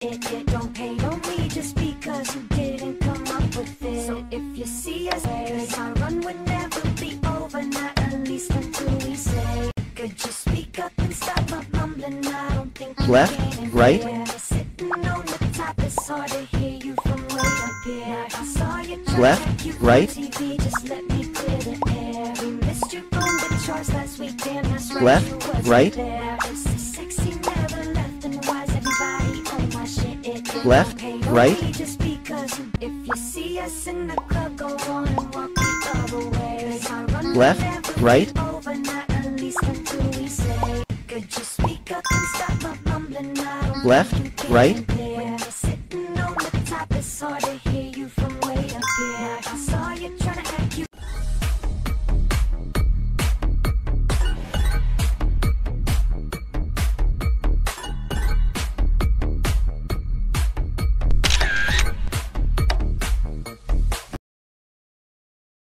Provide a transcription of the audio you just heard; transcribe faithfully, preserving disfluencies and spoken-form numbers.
it, it. Don't hate on me just because you didn't come up with it. So if you see us, cause our run would never be over, not at least until we say, could you speak up and stop up mumbling? I don't think you Left, can. right. Sitting on the top, it's hard to hear you from way up here. I saw you try Left, to you right. T V, just let me clear the air. We missed you on the charts last week, damn, that's right. Left, you wasn't right. there. It's the sexy never left, and why's everybody on my shit? It, it Left, don't hate on right. me just because you, if you see us in the club, go on and walk the other way. Cause our run will Left, never right. be over, not at least until we say, could you speak up and stop my mumbling? I don't Left, think you can. right.